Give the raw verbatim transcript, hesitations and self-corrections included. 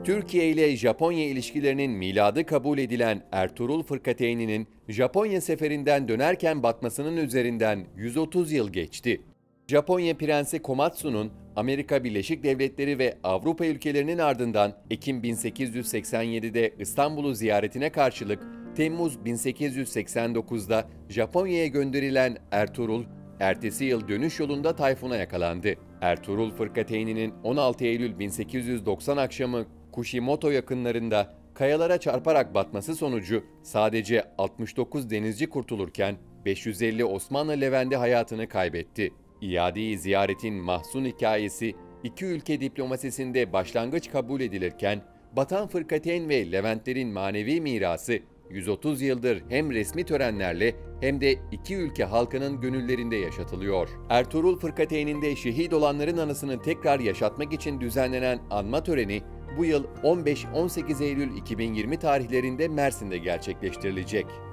Türkiye ile Japonya ilişkilerinin miladı kabul edilen Ertuğrul Fırkateyn'in Japonya seferinden dönerken batmasının üzerinden yüz otuz yıl geçti. Japonya Prensi Komatsu'nun Amerika Birleşik Devletleri ve Avrupa ülkelerinin ardından Ekim bin sekiz yüz seksen yedi'de İstanbul'u ziyaretine karşılık Temmuz bin sekiz yüz seksen dokuz'da Japonya'ya gönderilen Ertuğrul, ertesi yıl dönüş yolunda tayfuna yakalandı. Ertuğrul Fırkateyn'in on altı Eylül bin sekiz yüz doksan akşamı Kushimoto yakınlarında kayalara çarparak batması sonucu sadece altmış dokuz denizci kurtulurken beş yüz elli Osmanlı Levendi hayatını kaybetti. İade-i ziyaretin mahzun hikayesi iki ülke diplomasisinde başlangıç kabul edilirken batan Fırkateyn ve Leventlerin manevi mirası yüz otuz yıldır hem resmi törenlerle hem de iki ülke halkının gönüllerinde yaşatılıyor. Ertuğrul Fırkateyn'in de şehit olanların anısını tekrar yaşatmak için düzenlenen anma töreni bu yıl on beş on sekiz Eylül iki bin yirmi tarihlerinde Mersin'de gerçekleştirilecek.